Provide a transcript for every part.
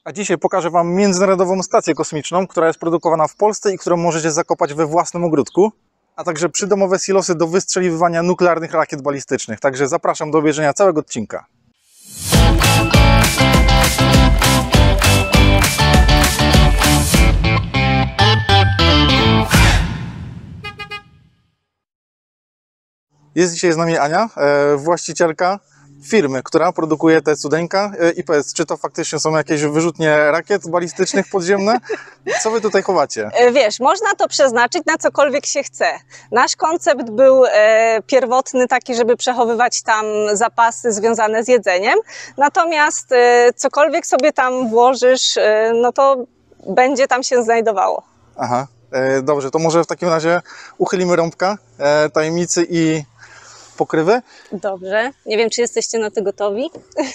A dzisiaj pokażę Wam międzynarodową stację kosmiczną, która jest produkowana w Polsce i którą możecie zakopać we własnym ogródku, a także przydomowe silosy do wystrzeliwywania nuklearnych rakiet balistycznych. Także zapraszam do obejrzenia całego odcinka. Jest dzisiaj z nami Ania, właścicielka firmy, która produkuje te cudeńka. I powiedz, czy to faktycznie są jakieś wyrzutnie rakiet balistycznych podziemne? Co wy tutaj chowacie? Wiesz, można to przeznaczyć na cokolwiek się chce. Nasz koncept był pierwotny taki, żeby przechowywać tam zapasy związane z jedzeniem. Natomiast cokolwiek sobie tam włożysz, no to będzie tam się znajdowało. Aha, dobrze, to może w takim razie uchylimy rąbka tajemnicy i pokrywy. Dobrze. Nie wiem, czy jesteście na to gotowi.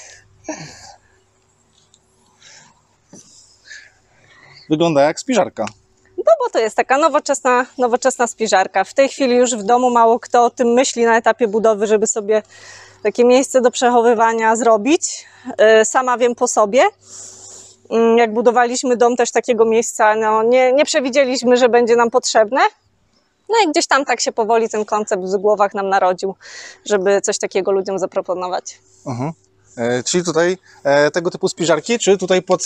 Wygląda jak spiżarka. No bo to jest taka nowoczesna spiżarka. W tej chwili już w domu mało kto o tym myśli na etapie budowy, żeby sobie takie miejsce do przechowywania zrobić. Sama wiem po sobie. Jak budowaliśmy dom, też takiego miejsca nie przewidzieliśmy, że będzie nam potrzebne. No i gdzieś tam tak się powoli ten koncept w głowach nam narodził, żeby coś takiego ludziom zaproponować. Czyli tutaj tego typu spiżarki, czy tutaj pod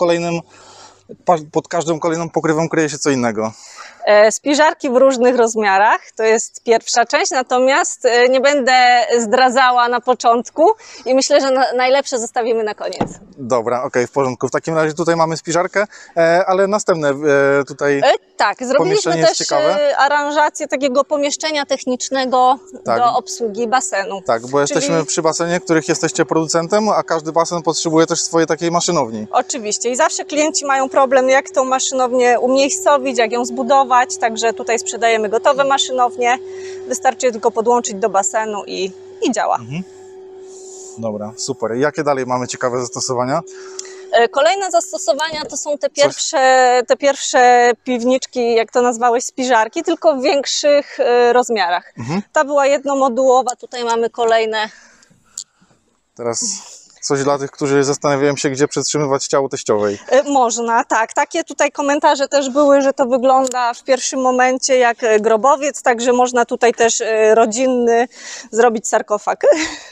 każdą kolejną pokrywą kryje się co innego? Spiżarki w różnych rozmiarach, to jest pierwsza część, natomiast nie będę zdradzała na początku i myślę, że najlepsze zostawimy na koniec. Dobra, okej, w porządku. W takim razie tutaj mamy spiżarkę, ale następne tutaj tak, zrobiliśmy też aranżację takiego pomieszczenia technicznego do obsługi basenu. Tak, bo jesteśmy przy basenie, których jesteście producentem, a każdy basen potrzebuje też swojej takiej maszynowni. Oczywiście i zawsze klienci mają problem, jak tą maszynownię umiejscowić, jak ją zbudować, także tutaj sprzedajemy gotowe maszynownie, wystarczy je tylko podłączyć do basenu i działa. Dobra, super. Jakie dalej mamy ciekawe zastosowania? Kolejne zastosowania to są te pierwsze piwniczki, jak to nazwałeś, spiżarki, tylko w większych rozmiarach. Ta była jednomodułowa, tutaj mamy kolejne. Teraz coś dla tych, którzy zastanawiają się, gdzie przetrzymywać ciało teściowej. Można, tak. Takie tutaj komentarze też były, że to wygląda w pierwszym momencie jak grobowiec, także można tutaj też rodzinny zrobić sarkofag.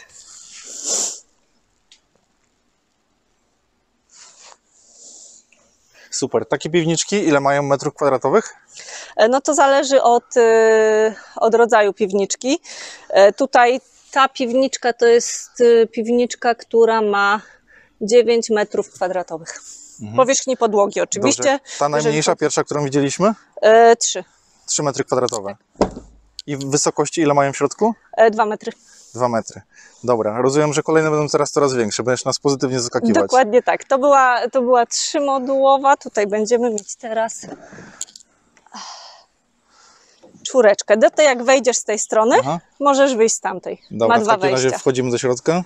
Super. Takie piwniczki ile mają metrów kwadratowych? No to zależy od rodzaju piwniczki. Tutaj ta piwniczka to jest piwniczka, która ma 9 metrów kwadratowych. Powierzchni podłogi oczywiście. Dobrze. Ta najmniejsza, pierwsza, którą widzieliśmy? 3. 3 metry kwadratowe. I w wysokości ile mają w środku? 2 metry. 2 metry. Dobra, rozumiem, że kolejne będą teraz coraz większe, będziesz nas pozytywnie zaskakiwać. Dokładnie tak. To była 3-modułowa. Tutaj będziemy mieć teraz 4. Do tej, jak wejdziesz z tej strony, możesz wyjść z tamtej. Dobra, ma 2 w takim razie wchodzimy do środka.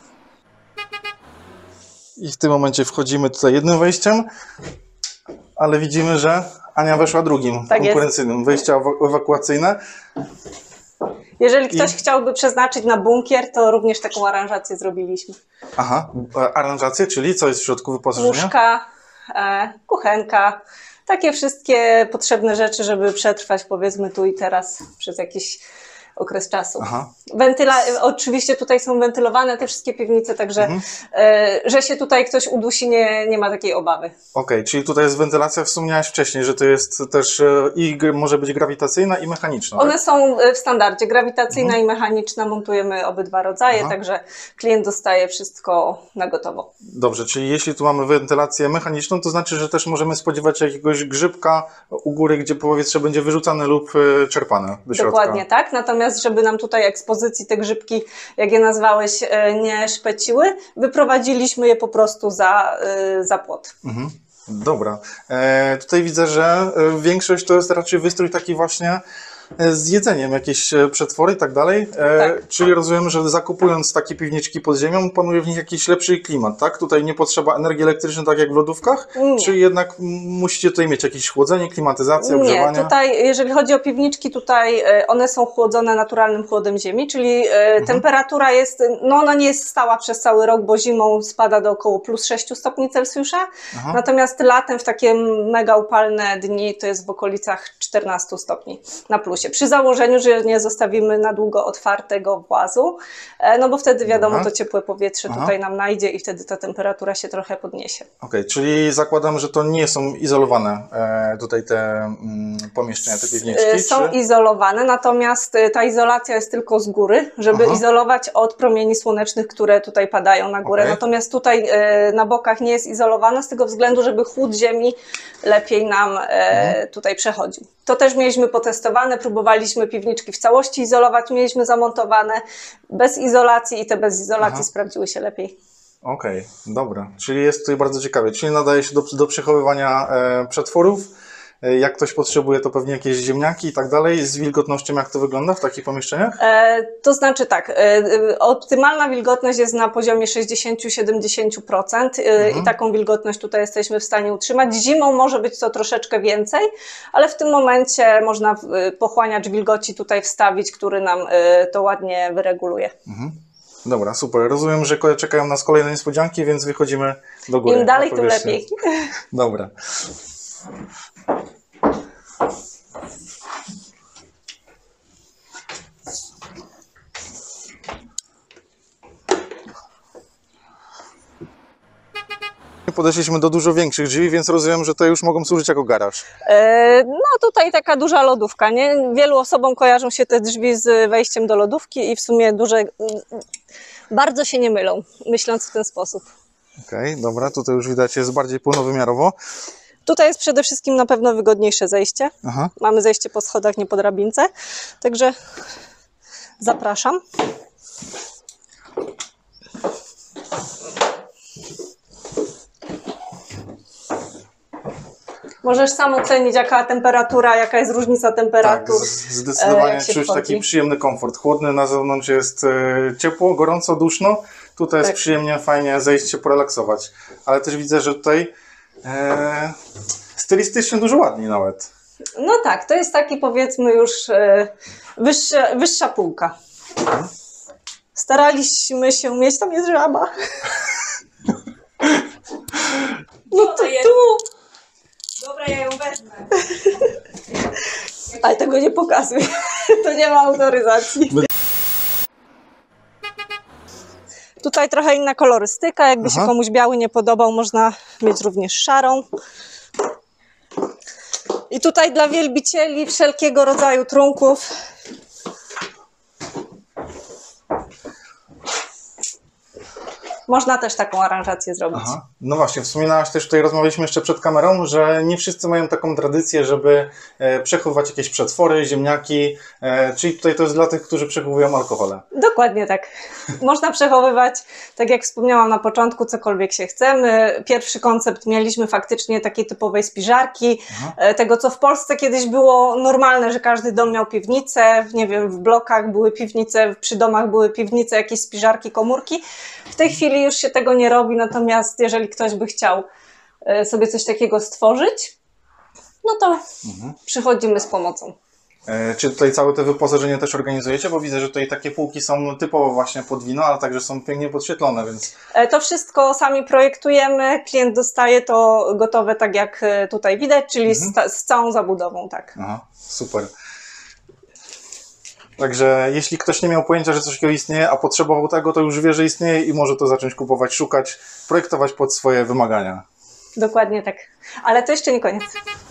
I w tym momencie wchodzimy tutaj jednym wejściem, ale widzimy, że Ania weszła drugim, konkurencyjnym. Wejścia ewakuacyjne. Jeżeli ktoś chciałby przeznaczyć na bunkier, to również taką aranżację zrobiliśmy. Aha, aranżację, czyli co jest w środku wyposażenia? Łóżka, kuchenka, takie wszystkie potrzebne rzeczy, żeby przetrwać, powiedzmy, tu i teraz przez jakiś okres czasu. Oczywiście tutaj są wentylowane te wszystkie piwnice, także że się tutaj ktoś udusi, nie ma takiej obawy. Okej, czyli tutaj jest wentylacja, wspomniałaś wcześniej, że to jest też i może być grawitacyjna i mechaniczna. One są w standardzie, grawitacyjna i mechaniczna, montujemy obydwa rodzaje, także klient dostaje wszystko na gotowo. Dobrze, czyli jeśli tu mamy wentylację mechaniczną, to znaczy, że też możemy spodziewać się jakiegoś grzybka u góry, gdzie powietrze będzie wyrzucane lub czerpane do środka. Dokładnie tak, natomiast żeby nam tutaj ekspozycji te grzybki, jak je nazwałeś, nie szpeciły, wyprowadziliśmy je po prostu za płot. Dobra. Tutaj widzę, że większość to jest raczej wystrój taki właśnie z jedzeniem, jakieś przetwory i tak dalej. Tak. Czyli rozumiem, że zakupując takie piwniczki pod ziemią, panuje w nich jakiś lepszy klimat, tak? Tutaj nie potrzeba energii elektrycznej, tak jak w lodówkach? Nie. Czy jednak musicie tutaj mieć jakieś chłodzenie, klimatyzację, ogrzewanie? Nie, tutaj jeżeli chodzi o piwniczki, tutaj one są chłodzone naturalnym chłodem ziemi, czyli temperatura jest, no ona nie jest stała przez cały rok, bo zimą spada do około plus 6 stopni Celsjusza, natomiast latem w takie mega upalne dni to jest w okolicach 14 stopni na plusie. Przy założeniu, że nie zostawimy na długo otwartego włazu, no bo wtedy wiadomo, to ciepłe powietrze tutaj nam najdzie i wtedy ta temperatura się trochę podniesie. Okej, czyli zakładam, że to nie są izolowane tutaj te pomieszczenia, te piwniczki? Są izolowane, natomiast ta izolacja jest tylko z góry, żeby izolować od promieni słonecznych, które tutaj padają na górę. Natomiast tutaj na bokach nie jest izolowana z tego względu, żeby chłód ziemi lepiej nam tutaj przechodził. To też mieliśmy potestowane, próbowaliśmy piwniczki w całości izolować, mieliśmy zamontowane bez izolacji i te bez izolacji sprawdziły się lepiej. Okej, dobra, czyli jest tutaj bardzo ciekawie, czyli nadaje się do przechowywania przetworów. Jak ktoś potrzebuje, to pewnie jakieś ziemniaki i tak dalej. Z wilgotnością jak to wygląda w takich pomieszczeniach? To znaczy tak, optymalna wilgotność jest na poziomie 60-70% i taką wilgotność tutaj jesteśmy w stanie utrzymać. Zimą może być to troszeczkę więcej, ale w tym momencie można pochłaniacz wilgoci tutaj wstawić, który nam to ładnie wyreguluje. Dobra, super. Rozumiem, że czekają nas kolejne niespodzianki, więc wychodzimy do góry. Im dalej, tym lepiej. Dobra. Podeszliśmy do dużo większych drzwi, więc rozumiem, że te już mogą służyć jako garaż. No tutaj taka duża lodówka, nie? Wielu osobom kojarzą się te drzwi z wejściem do lodówki i w sumie bardzo się nie mylą, myśląc w ten sposób. Okej, dobra, tutaj już widać, jest bardziej pełnowymiarowo. Tutaj jest przede wszystkim na pewno wygodniejsze zejście. Mamy zejście po schodach, nie po drabince, także zapraszam. Możesz sam ocenić, jaka temperatura, jaka jest różnica temperatur. Tak, zdecydowanie czuć taki przyjemny komfort. Chłodny, na zewnątrz jest ciepło, gorąco, duszno. Tutaj jest przyjemnie, fajnie zejść się, porelaksować. Ale też widzę, że tutaj stylistycznie dużo ładniej nawet. No tak, to jest taki powiedzmy już wyższa półka. Staraliśmy się mieć, tam jest żaba. No to tu. Dobra, ja ją wezmę. Ale tego nie pokazuj. To nie ma autoryzacji. Tutaj trochę inna kolorystyka. Jakby się komuś biały nie podobał, można mieć również szarą. I tutaj dla wielbicieli wszelkiego rodzaju trunków można też taką aranżację zrobić. No właśnie, wspominałaś też, tutaj rozmawialiśmy jeszcze przed kamerą, że nie wszyscy mają taką tradycję, żeby przechowywać jakieś przetwory, ziemniaki, czyli tutaj to jest dla tych, którzy przechowują alkohole. Dokładnie tak. Można przechowywać, tak jak wspomniałam na początku, cokolwiek się chcemy. Pierwszy koncept mieliśmy faktycznie takiej typowej spiżarki, tego co w Polsce kiedyś było normalne, że każdy dom miał piwnicę, nie wiem, w blokach były piwnice, przy domach były piwnice, jakieś spiżarki, komórki. W tej chwili już się tego nie robi, natomiast jeżeli ktoś by chciał sobie coś takiego stworzyć, no to przychodzimy z pomocą. Czy tutaj całe te wyposażenie też organizujecie? Bo widzę, że tutaj takie półki są typowo właśnie pod wino, ale także są pięknie podświetlone, więc... To wszystko sami projektujemy, klient dostaje to gotowe tak jak tutaj widać, czyli z całą zabudową, tak. Super. Także jeśli ktoś nie miał pojęcia, że coś takiego istnieje, a potrzebował tego, to już wie, że istnieje i może to zacząć kupować, szukać, projektować pod swoje wymagania. Dokładnie tak. Ale to jeszcze nie koniec.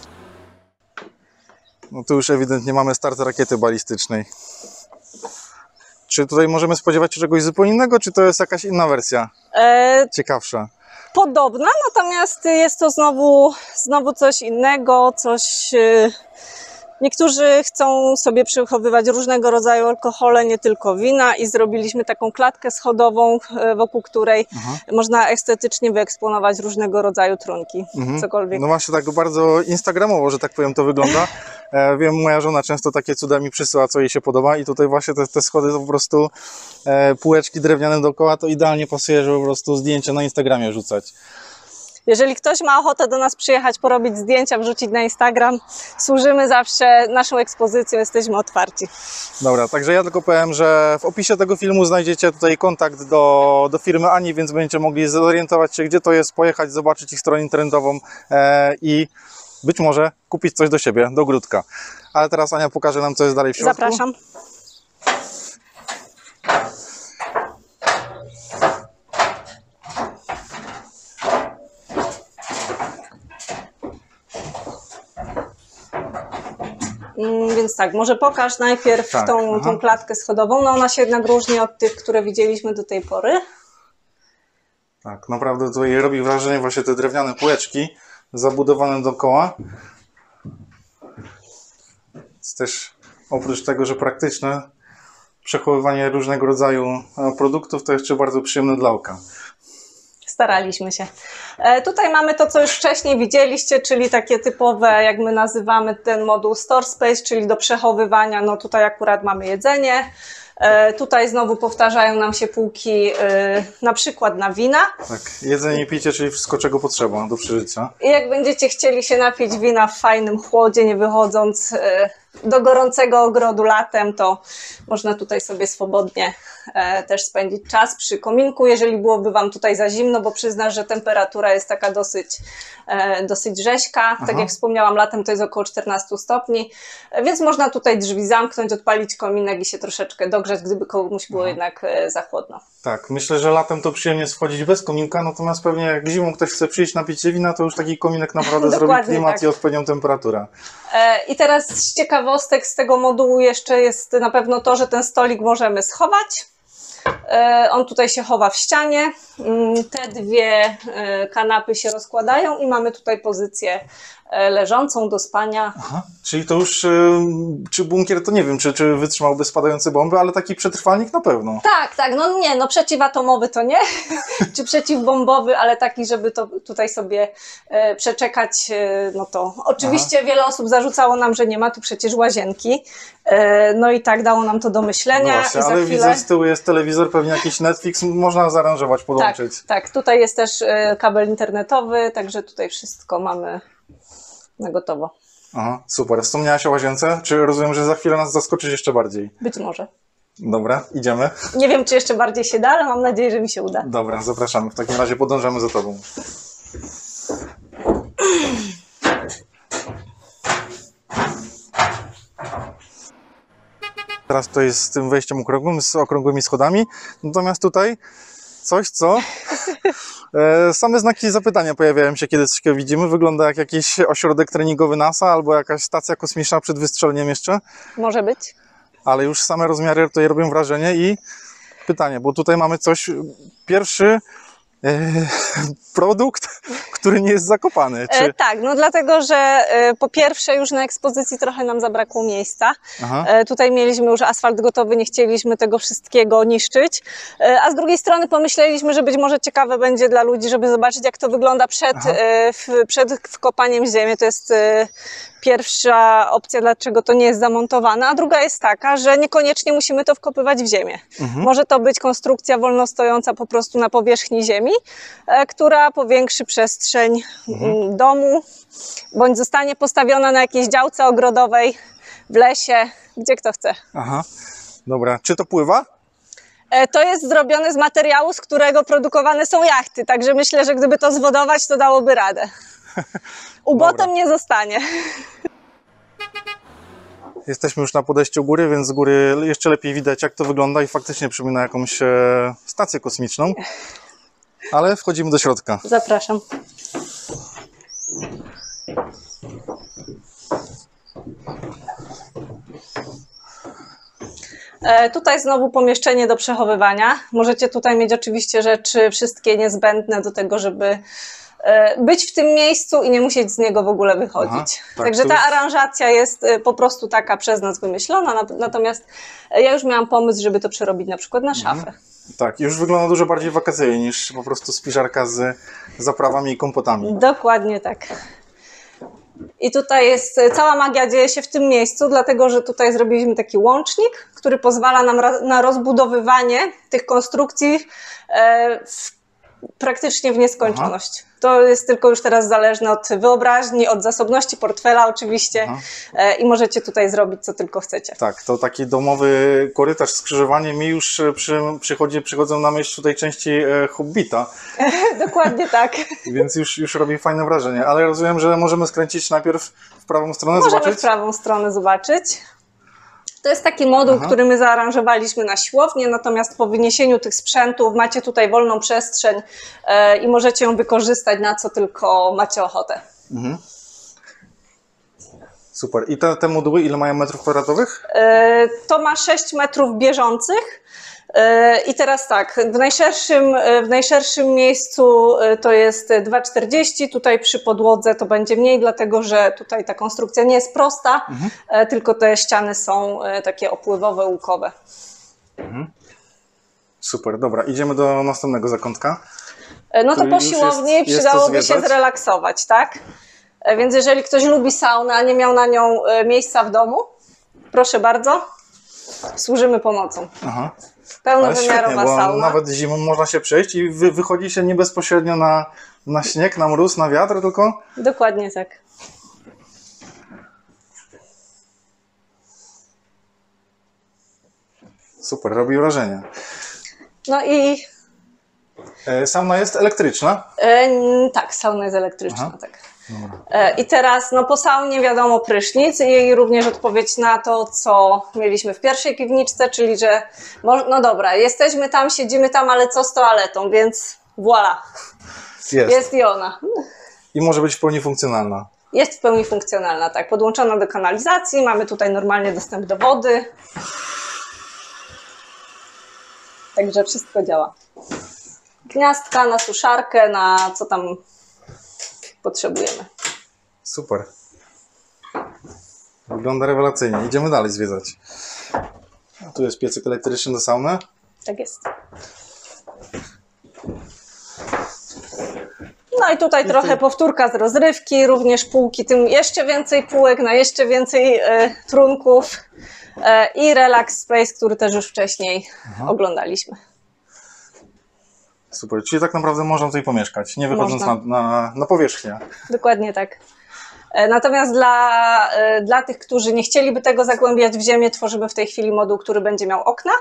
No tu już ewidentnie mamy start rakiety balistycznej. Czy tutaj możemy spodziewać się czegoś zupełnie innego, czy to jest jakaś inna wersja? Ciekawsza. Podobna, natomiast jest to znowu coś innego, coś Niektórzy chcą sobie przechowywać różnego rodzaju alkohole, nie tylko wina, i zrobiliśmy taką klatkę schodową, wokół której można estetycznie wyeksponować różnego rodzaju trunki, cokolwiek. No właśnie tak bardzo instagramowo, że tak powiem, to wygląda. Wiem, moja żona często takie cuda mi przysyła, co jej się podoba, i tutaj właśnie te schody to po prostu półeczki drewniane dookoła, to idealnie pasuje, żeby po prostu zdjęcia na Instagramie rzucać. Jeżeli ktoś ma ochotę do nas przyjechać, porobić zdjęcia, wrzucić na Instagram, służymy zawsze naszą ekspozycją, jesteśmy otwarci. Dobra, także ja tylko powiem, że w opisie tego filmu znajdziecie tutaj kontakt do firmy Ani, więc będziecie mogli zorientować się, gdzie to jest, pojechać, zobaczyć ich stronę internetową i być może kupić coś do siebie, do ogródka. Ale teraz Ania pokaże nam, co jest dalej w środku. Zapraszam. Więc tak, może pokaż najpierw Tak, tą klatkę schodową. No ona się jednak różni od tych, które widzieliśmy do tej pory. Tak, naprawdę tutaj robi wrażenie właśnie te drewniane półeczki zabudowane dookoła. Jest też oprócz tego, że praktyczne, przechowywanie różnego rodzaju produktów, to jeszcze bardzo przyjemne dla oka. Staraliśmy się. Tutaj mamy to, co już wcześniej widzieliście, czyli takie typowe, jak my nazywamy ten moduł Store Space, czyli do przechowywania. No tutaj akurat mamy jedzenie. Tutaj znowu powtarzają nam się półki na przykład na wina. Tak, jedzenie i picie, czyli wszystko, czego potrzeba do przeżycia. I jak będziecie chcieli się napić wina w fajnym chłodzie, nie wychodząc do gorącego ogrodu latem, to można tutaj sobie swobodnie też spędzić czas przy kominku, jeżeli byłoby Wam tutaj za zimno, bo przyznam, że temperatura jest taka dosyć rzeźka. Tak jak wspomniałam, latem to jest około 14 stopni, więc można tutaj drzwi zamknąć, odpalić kominek i się troszeczkę dogrzać, gdyby komuś było jednak za chłodno. Tak, myślę, że latem to przyjemnie schodzić bez kominka, natomiast pewnie jak zimą ktoś chce przyjść, napić się wina, to już taki kominek naprawdę zrobi klimat tak. I odpowiednią temperaturę. I teraz z ciekawostek z tego modułu jeszcze jest na pewno to, że ten stolik możemy schować. On tutaj się chowa w ścianie. Te dwie kanapy się rozkładają i mamy tutaj pozycję leżącą do spania. Aha, czyli to już, czy bunkier, to nie wiem, czy wytrzymałby spadające bomby, ale taki przetrwalnik na pewno. Tak, no nie, no przeciwatomowy to nie, czy przeciwbombowy, ale taki, żeby to tutaj sobie przeczekać, no to oczywiście wiele osób zarzucało nam, że nie ma tu przecież łazienki, no i tak dało nam to do myślenia. No właśnie, i za ale chwilę... widzę, z tyłu jest telewizor, pewnie jakiś Netflix, można zaaranżować, podłączyć. Tak, tutaj jest też kabel internetowy, także tutaj wszystko mamy na gotowo. Aha, super. Wspomniałaś o łazience, czy rozumiem, że za chwilę nas zaskoczysz jeszcze bardziej? Być może. Dobra, idziemy. Nie wiem, czy jeszcze bardziej się da, ale mam nadzieję, że mi się uda. Dobra, zapraszamy. W takim razie podążamy za Tobą. Teraz to jest z tym wejściem okrągłym, z okrągłymi schodami. Natomiast tutaj coś, co... Same znaki zapytania pojawiają się, kiedy coś widzimy. Wygląda jak jakiś ośrodek treningowy NASA albo jakaś stacja kosmiczna przed wystrzeleniem jeszcze. Może być. Ale już same rozmiary tutaj robią wrażenie i pytanie, bo tutaj mamy coś, pierwszy produkt, który nie jest zakopany. Czy... Tak, no dlatego, że po pierwsze już na ekspozycji trochę nam zabrakło miejsca. Tutaj mieliśmy już asfalt gotowy, nie chcieliśmy tego wszystkiego niszczyć, a z drugiej strony pomyśleliśmy, że być może ciekawe będzie dla ludzi, żeby zobaczyć, jak to wygląda przed wkopaniem w ziemię. To jest pierwsza opcja, dlaczego to nie jest zamontowane, a druga jest taka, że niekoniecznie musimy to wkopywać w ziemię. Może to być konstrukcja wolno stojąca po prostu na powierzchni ziemi, która powiększy przestrzeń domu, bądź zostanie postawiona na jakiejś działce ogrodowej, w lesie, gdzie kto chce. Aha, dobra. Czy to pływa? To jest zrobione z materiału, z którego produkowane są jachty, także myślę, że gdyby to zwodować, to dałoby radę. Ubotem nie zostanie. Jesteśmy już na podejściu góry, więc z góry jeszcze lepiej widać, jak to wygląda i faktycznie przypomina jakąś stację kosmiczną. Ale wchodzimy do środka. Zapraszam. Tutaj znowu pomieszczenie do przechowywania. Możecie tutaj mieć oczywiście rzeczy wszystkie niezbędne do tego, żeby być w tym miejscu i nie musieć z niego w ogóle wychodzić. Aha, tak, Także to ta już- aranżacja jest po prostu taka przez nas wymyślona, natomiast ja już miałam pomysł, żeby to przerobić na przykład na szafę. Tak, już wygląda dużo bardziej wakacyjnie niż po prostu spiżarka z zaprawami i kompotami. Dokładnie tak. I tutaj jest, cała magia dzieje się w tym miejscu, dlatego że tutaj zrobiliśmy taki łącznik, który pozwala nam na rozbudowywanie tych konstrukcji praktycznie w nieskończoność. To jest tylko już teraz zależne od wyobraźni, od zasobności portfela oczywiście i możecie tutaj zrobić co tylko chcecie. Tak, to taki domowy korytarz, skrzyżowanie mi już przychodzą na myśl tutaj części Hobbita, Dokładnie tak. więc już robi fajne wrażenie, ale rozumiem, że możemy skręcić najpierw w prawą stronę, Możemy zobaczyć? w prawą stronę zobaczyć. To jest taki moduł, który my zaaranżowaliśmy na siłownię, natomiast po wyniesieniu tych sprzętów macie tutaj wolną przestrzeń i możecie ją wykorzystać na co tylko macie ochotę. Super. I te moduły ile mają metrów kwadratowych? To ma 6 metrów bieżących. I teraz tak, w najszerszym miejscu to jest 2,40, tutaj przy podłodze to będzie mniej, dlatego że tutaj ta konstrukcja nie jest prosta, tylko te ściany są takie opływowe, łukowe. Super, dobra, idziemy do następnego zakątka. No to Który po już siłowni jest to przydałoby się zwiedzać. zrelaksować, tak? Więc jeżeli ktoś lubi saunę, a nie miał na nią miejsca w domu, proszę bardzo, służymy pomocą. Aha. Ale Pełnowymiarowa świetnie, bo sauna. nawet zimą można się przejść i wychodzi się nie bezpośrednio na śnieg, na mróz, na wiatr, tylko... Dokładnie tak. Super, robi wrażenie. No i Sauna jest elektryczna. tak, sauna jest elektryczna, Aha. tak. Dobra. I teraz, no po saunie wiadomo prysznic i również odpowiedź na to, co mieliśmy w pierwszej piwniczce, czyli że, no dobra, jesteśmy tam, siedzimy tam, ale co z toaletą, więc voilà, jest i ona. I może być w pełni funkcjonalna. Jest w pełni funkcjonalna, tak, podłączona do kanalizacji, mamy tutaj normalnie dostęp do wody. Także wszystko działa. Gniazdka na suszarkę, na co tam potrzebujemy. Super. Wygląda rewelacyjnie. Idziemy dalej zwiedzać. A tu jest piecyk elektryczny do sauny. Tak jest. No i tutaj trochę powtórka z rozrywki, również półki, tym jeszcze więcej półek, na jeszcze więcej trunków i relax space, który też już wcześniej oglądaliśmy. Super. Czyli tak naprawdę można tutaj pomieszkać, nie wychodząc na powierzchnię. Dokładnie tak. Natomiast dla tych, którzy nie chcieliby tego zagłębiać w ziemię, tworzymy w tej chwili moduł, który będzie miał okna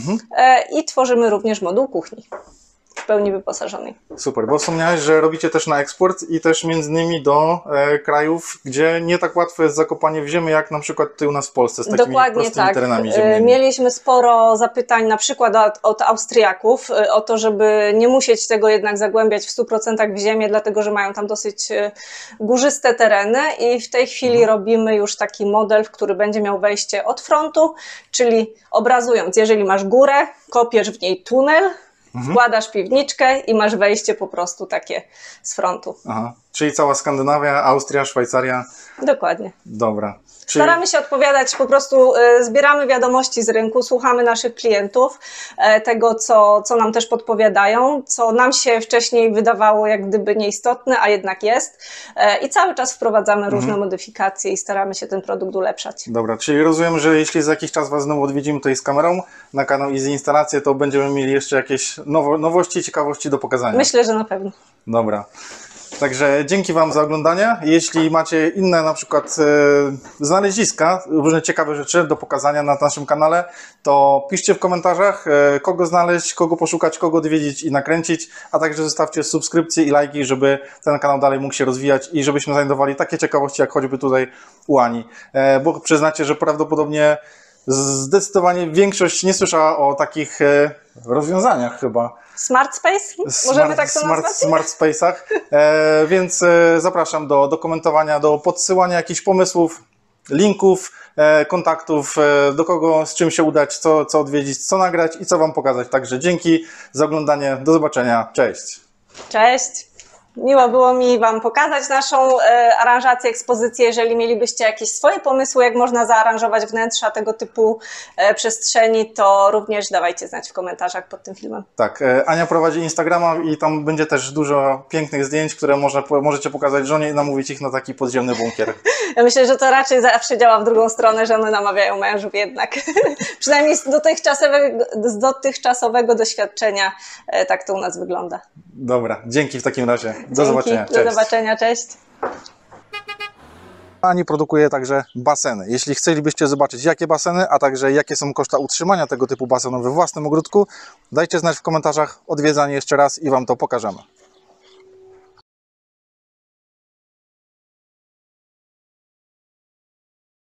i tworzymy również moduł kuchni w pełni wyposażonej. Super, bo wspomniałeś, że robicie też na eksport i też między innymi do krajów, gdzie nie tak łatwe jest zakopanie w ziemię, jak na przykład tutaj u nas w Polsce z takimi Dokładnie prostymi tak. terenami ziemnymi. Mieliśmy sporo zapytań na przykład od Austriaków o to, żeby nie musieć tego jednak zagłębiać w 100% w ziemię, dlatego że mają tam dosyć górzyste tereny i w tej chwili robimy już taki model, który będzie miał wejście od frontu, czyli obrazując, jeżeli masz górę, kopiesz w niej tunel, wkładasz piwniczkę i masz wejście po prostu takie z frontu. Aha. Czyli cała Skandynawia, Austria, Szwajcaria. Dokładnie. Dobra. Czyli... Staramy się odpowiadać, po prostu zbieramy wiadomości z rynku, słuchamy naszych klientów, tego co nam też podpowiadają, co nam się wcześniej wydawało jak gdyby nieistotne, a jednak jest i cały czas wprowadzamy różne modyfikacje i staramy się ten produkt ulepszać. Dobra, czyli rozumiem, że jeśli za jakiś czas Was znowu odwiedzimy tutaj z kamerą na kanał Easy Instalacje, to będziemy mieli jeszcze jakieś nowości, ciekawości do pokazania. Myślę, że na pewno. Dobra. Także dzięki Wam za oglądanie. Jeśli macie inne na przykład znaleziska, różne ciekawe rzeczy do pokazania na naszym kanale, to piszcie w komentarzach, kogo znaleźć, kogo poszukać, kogo odwiedzić i nakręcić, a także zostawcie subskrypcje i lajki, żeby ten kanał dalej mógł się rozwijać i żebyśmy znajdowali takie ciekawości, jak choćby tutaj u Ani. Bo przyznacie, że prawdopodobnie zdecydowanie większość nie słyszała o takich rozwiązaniach chyba. Smart Space? Możemy tak to nazwać? Smart Space'ach, więc zapraszam do komentowania, do podsyłania jakichś pomysłów, linków, kontaktów, do kogo, z czym się udać, co odwiedzić, co nagrać i co Wam pokazać. Także dzięki za oglądanie, do zobaczenia, cześć! Cześć! Miło było mi Wam pokazać naszą aranżację, ekspozycję. Jeżeli mielibyście jakieś swoje pomysły, jak można zaaranżować wnętrza tego typu przestrzeni, to również dawajcie znać w komentarzach pod tym filmem. Tak, Ania prowadzi Instagrama i tam będzie też dużo pięknych zdjęć, które możecie pokazać żonie i namówić ich na taki podziemny bunkier. Ja myślę, że to raczej zawsze działa w drugą stronę, że one namawiają mężów jednak. Przynajmniej z dotychczasowego doświadczenia tak to u nas wygląda. Dobra, dzięki w takim razie. Do Dzięki, zobaczenia. do Cześć. zobaczenia, cześć. Ani produkuje także baseny. Jeśli chcielibyście zobaczyć, jakie baseny, a także jakie są koszta utrzymania tego typu basenu we własnym ogródku, dajcie znać w komentarzach, odwiedzanie jeszcze raz i Wam to pokażemy.